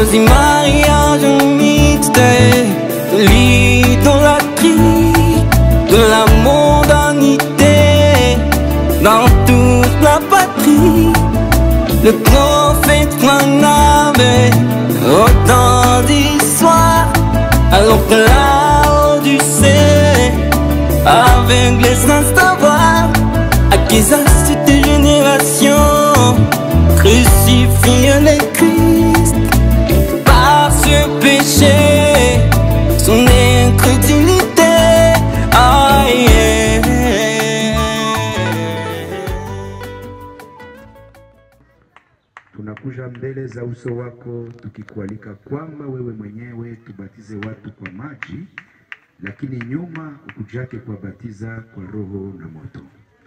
choisi mariage mixte, de l'idolâtrie, de la mondanité, dans toute la patrie. Le prophète en avait autant d'histoires, alors que la Odyssée, aveugle sans savoir, acquise à cette génération, crucifie le Christ par ce péché, son incrédulité. Ah, yeah. Tunakuja mbele za uso wako tukikualika kwamba wewe mwenyewe tubatize watu kwa maji, lakini nyuma ukujake kuwabatiza kwa Roho na moto.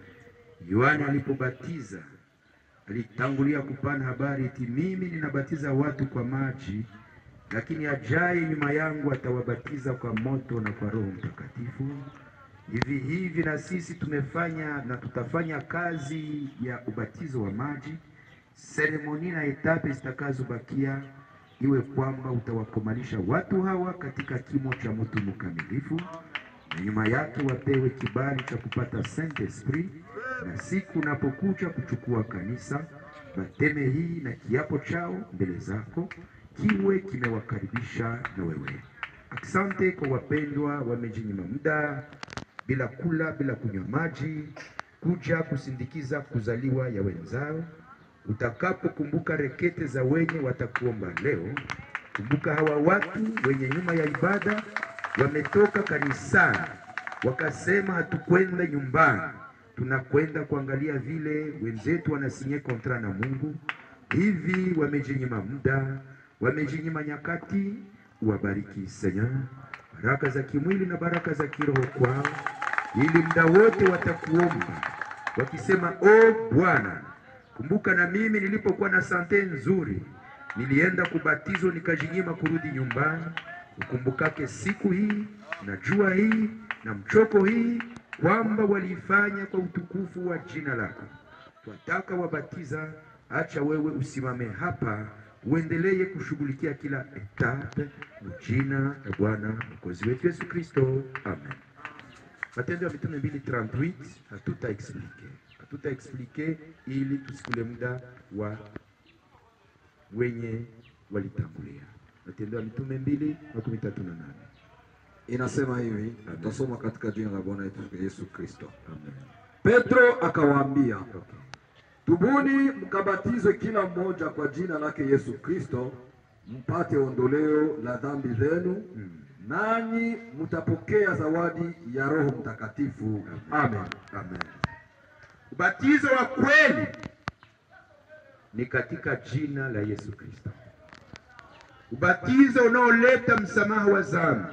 Yohana alipobatiza alitangulia kupana habari eti mimi ninabatiza watu kwa maji, lakini ajaye nyuma yangu atawabatiza kwa moto na kwa Roho Mtakatifu. Hivi hivi na sisi tumefanya na tutafanya kazi ya ubatizo wa maji. Seremoni na etape zitakazobakia iwe kwamba utawakomalisha watu hawa katika kimo cha mtu mkamilifu, na nyuma yake wapewe kibali cha kupata Saint Esprit, na siku unapokuja kuchukua kanisa, bateme hii na kiapo chao mbele zako kiwe kimewakaribisha na wewe. Asante kwa wapendwa wamejinyima muda bila kula bila kunywa maji kuja kusindikiza kuzaliwa ya wenzao. Utakapokumbuka rekete za wenye watakuomba leo, kumbuka hawa watu wenye nyuma ya ibada wametoka kanisani wakasema hatukwenda nyumbani, tunakwenda kuangalia vile wenzetu wanasinye kontra na Mungu. Hivi wamejinyima muda, wamejinyima nyakati. Uwabariki Seigneur, baraka za kimwili na baraka za kiroho kwao, ili muda wote watakuomba wakisema, o Bwana, kumbuka na mimi nilipokuwa na sante nzuri nilienda kubatizo nikajinyima kurudi nyumbani. Ukumbukake siku hii na jua hii na mchoko hii kwamba walifanya kwa utukufu wa jina lako. Twataka wabatiza, acha wewe usimame hapa uendelee kushughulikia kila etape jina la Bwana Mwokozi wetu Yesu Kristo. Amen. Matendo ya Mitume 2:38 hatuta explique ili tusikule muda wa wenye walitangulia. Matendo ya Mitume 2:38 inasema hivi, tutasoma katika jina la Bwana wetu Yesu Kristo. Amen. Petro akawaambia, tubuni mkabatizwe kila mmoja kwa jina lake Yesu Kristo mpate ondoleo la dhambi zenu, nanyi mtapokea zawadi ya Roho Mtakatifu. Amen. Amen. Ubatizo wa kweli ni katika jina la Yesu Kristo. Ubatizo unaoleta msamaha wa dhambi.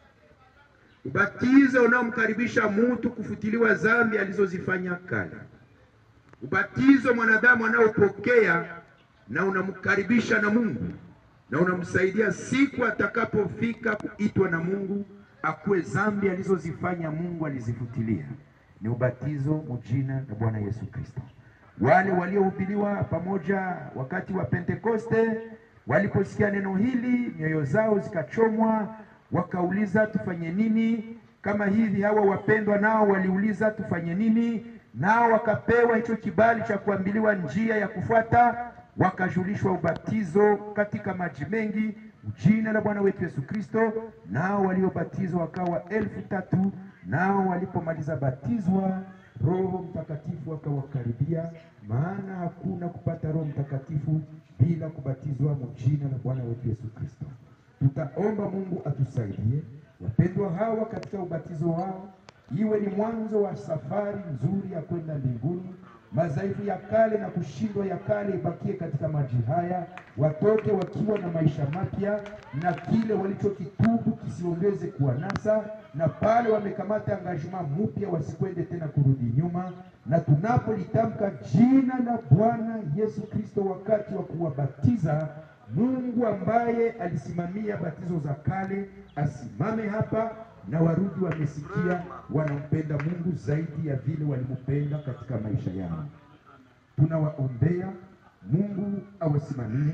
Ubatizo unaomkaribisha mtu kufutiliwa dhambi alizozifanya kale. Ubatizo mwanadamu anaopokea na unamkaribisha na Mungu na unamsaidia siku atakapofika kuitwa na Mungu akue dhambi alizozifanya Mungu alizifutilia. Ni ubatizo mjina la Bwana Yesu Kristo. Wale waliohubiriwa pamoja wakati wa Pentekoste waliposikia neno hili, mioyo zao zikachomwa, wakauliza tufanye nini? Kama hivi hawa wapendwa nao waliuliza tufanye nini, nao wakapewa hicho kibali cha kuambiliwa njia ya kufuata, wakajulishwa ubatizo katika maji mengi jina la Bwana wetu Yesu Kristo. Nao waliobatizwa wakawa 3,000. Nao walipomaliza batizwa, Roho Mtakatifu akawakaribia, maana hakuna kupata Roho Mtakatifu bila kubatizwa jina la Bwana wetu Yesu Kristo. Tutaomba Mungu atusaidie wapendwa hawa katika ubatizo wao, iwe ni mwanzo wa safari nzuri ya kwenda mbinguni. Madhaifu ya kale na kushindwa ya kale ibakie katika maji haya, watoke wakiwa na maisha mapya, na kile walichokitubu kisiongeze kuwanasa, na pale wamekamata engagement mpya wasikwende tena kurudi nyuma. Na tunapolitamka jina la Bwana Yesu Kristo wakati wa kuwabatiza, Mungu ambaye alisimamia batizo za kale asimame hapa, na warudi wamesikia wanampenda Mungu zaidi ya vile walimpenda katika maisha yao. Tunawaombea Mungu awasimamie,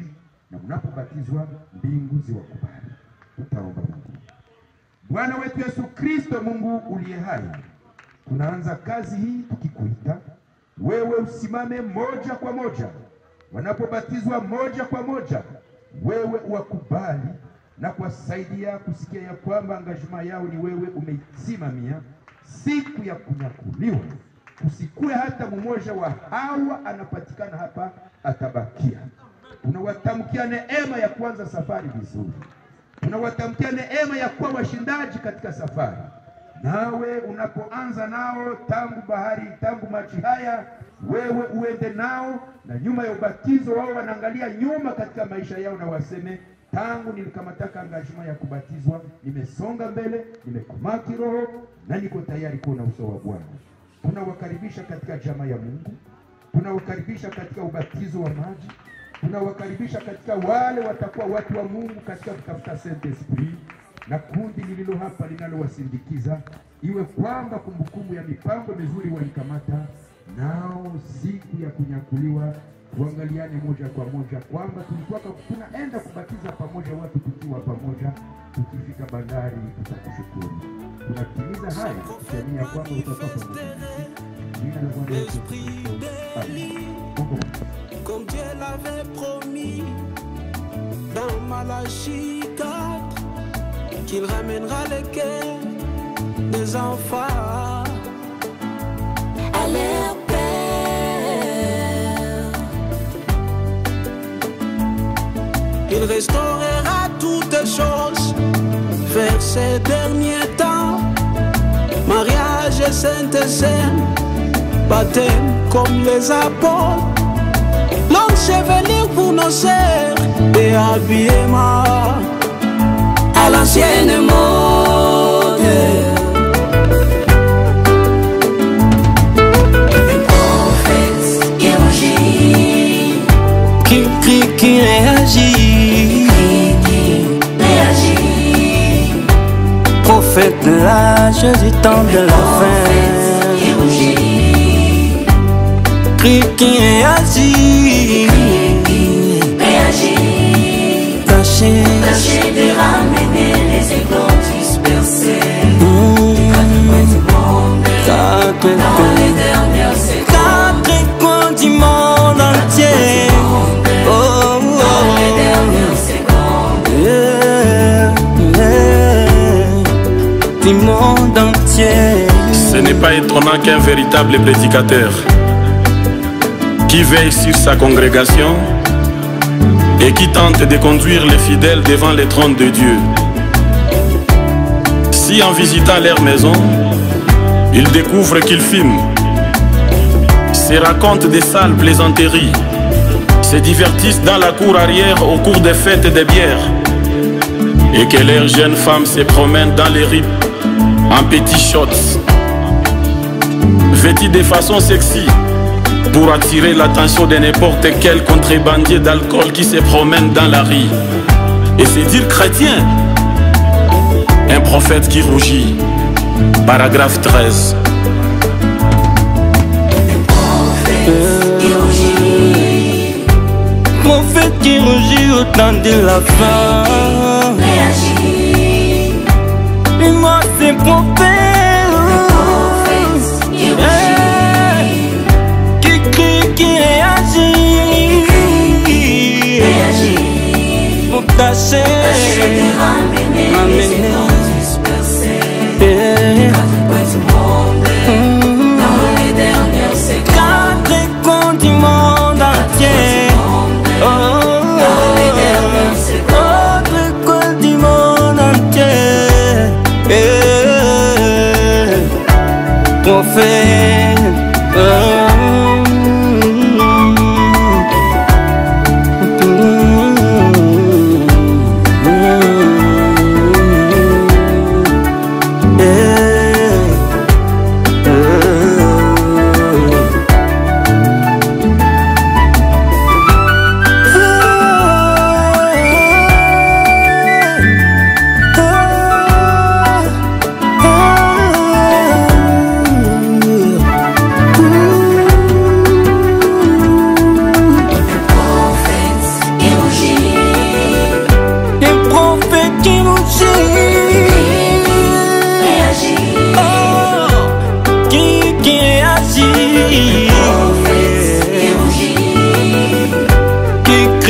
na mnapobatizwa mbingu ziwakubali. Tutaomba Mungu. Bwana wetu Yesu Kristo, Mungu uliye hai, tunaanza kazi hii tukikuita wewe usimame moja kwa moja. Wanapobatizwa moja kwa moja, wewe uwakubali na kuwasaidia kusikia ya kwamba angajima yao ni wewe umeisimamia. Siku ya kunyakuliwa kusikue hata mmoja wa hawa anapatikana hapa atabakia. Tunawatamkia neema ya kuanza safari vizuri. Tunawatamkia neema ya kuwa washindaji katika safari. Nawe unapoanza nao tangu bahari, tangu maji haya, wewe uende nao, na nyuma ya ubatizo wao wanaangalia nyuma katika maisha yao na waseme, tangu nilikamataka angajima ya kubatizwa, nimesonga mbele, nimekomaa kiroho na niko tayari kuona uso wa Bwana. Tunawakaribisha katika jamaa ya Mungu. Tunawakaribisha katika ubatizo wa maji. Tunawakaribisha katika wale watakuwa watu wa Mungu katika kutafuta Saint Esprit, na kundi lililo hapa linalowasindikiza, iwe kwamba kumbukumbu ya mipango mizuri walikamata, nao siku ya kunyakuliwa tuangaliane moja kwa moja kwamba tulikuwa tunaenda kubatiza pamoja watu tukiwa pamoja, tukifika bandari tutakushukuru. Tunatimiza haya tukiamini kwamba utakuwa pamoja nasi. Jina la Bwana Yesu Kristo. Comme Dieu l'avait promis dans Malachie 4, qu'il ramènera les cœurs des enfants à leur Père. Il restaurera toutes choses vers ces derniers temps. Mariage et sainte scène, baptême comme les apôtres, l'enchevelure pour nos sœurs et habillement à l'ancienne mode. Le prophète qui rougit, qui réagit, prophète de l'âge du temps de la fin, qui réagit, tâchez de ramener les égaux dispersés dans les dernières secondes. 4 coins du monde entier. Dans les dernières secondes. Du monde entier. Ce n'est pas étonnant qu'un véritable prédicateur qui veille sur sa congrégation et qui tente de conduire les fidèles devant les trônes de Dieu, si en visitant leur maison, ils découvrent qu'ils filment, se racontent des sales plaisanteries, se divertissent dans la cour arrière au cours des fêtes et des bières, et que leurs jeunes femmes se promènent dans les rues en petits shorts, vêtues de façon sexy, pour attirer l'attention de n'importe quel contrebandier d'alcool qui se promène dans la rue et se dire chrétien. Un prophète qui rougit. Paragraphe 13. Prophète qui rougit au temps de la fin. Et moi c'est prophète qui crie, qui réagit, pour tâcher de ramener les égaux dispersés Dans les dernières secondes. 4 coins du monde entier. Dans les dernières secondes. 4 coins du monde entier. Prophète.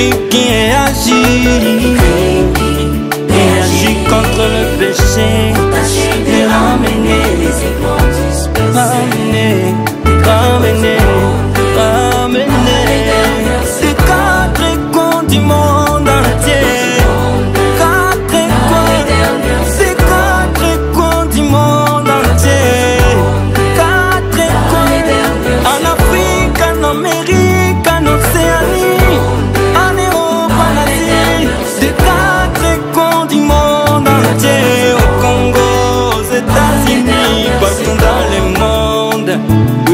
Christ qui agit contre le péché, de ramener les ébranles dispersés, ramener ces quatre coins du monde entier, ces quatre coins du monde entier, quatre coins, en Afrique, en Amérique, en Océanie, en Europe, en Asie, ces quatre coins du monde entier, au Congo, aux États-Unis, partout dans le monde.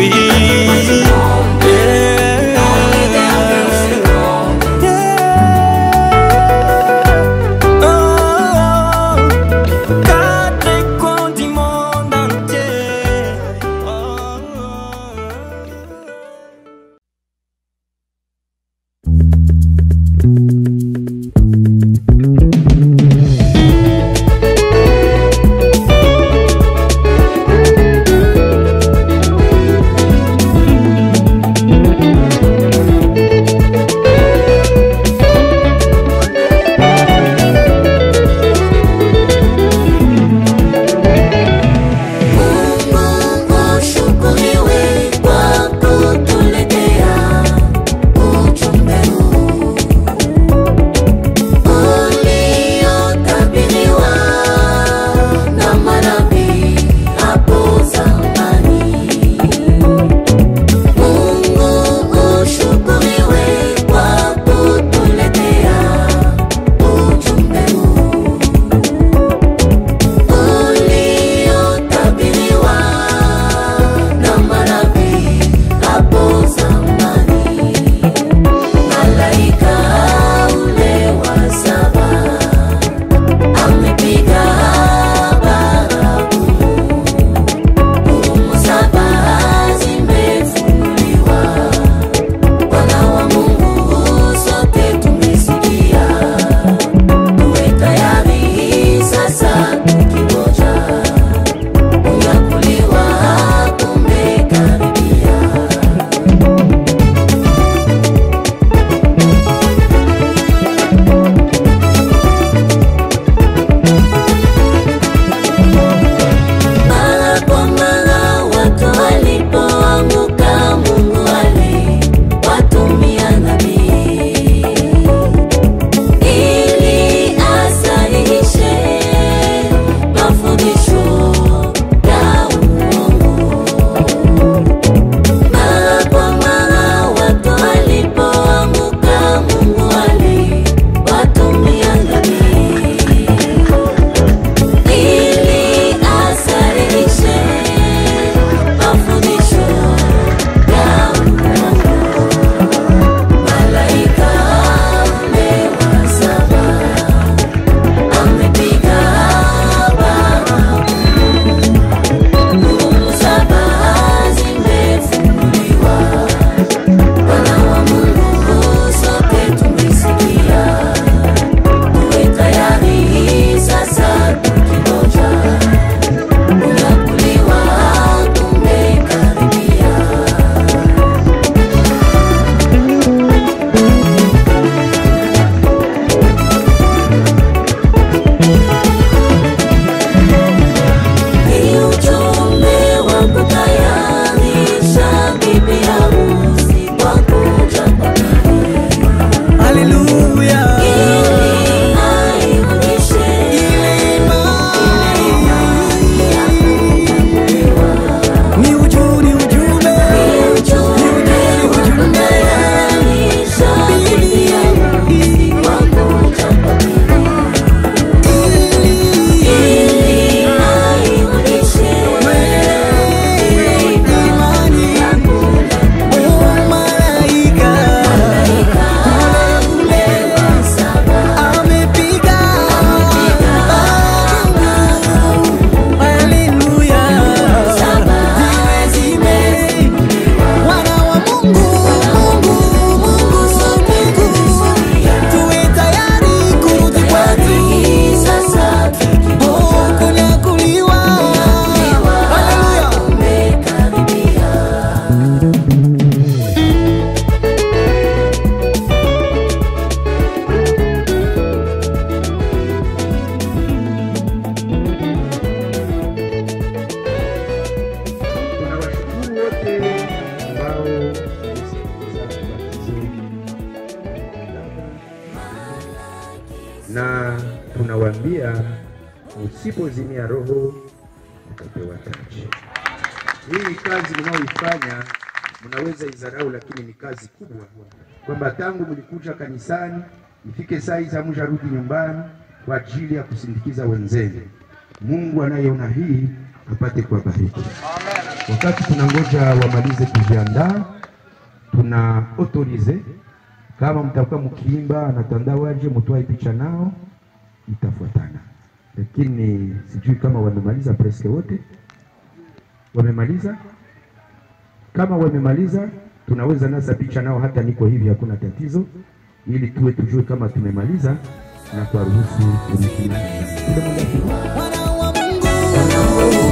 na tunawaambia usipozimia roho utapewa taji. Hii kazi mnaoifanya mnaweza izarau, lakini ni kazi kubwa, kwamba tangu mlikuja kanisani ifike saa hizi hamjarudi nyumbani kwa ajili ya kusindikiza wenzenu. Mungu anayeona hii apate kuwabariki. Wakati tunangoja wamalize kujiandaa, tuna autorize kama mtakuwa mkiimba na tandawaje mtoa picha nao itafuatana, lakini sijui kama wamemaliza. Preske wote wamemaliza. Kama wamemaliza, tunaweza nasa picha nao, hata niko hivi hakuna tatizo, ili tuwe tujue kama tumemaliza na kwa ruhusu tulikie.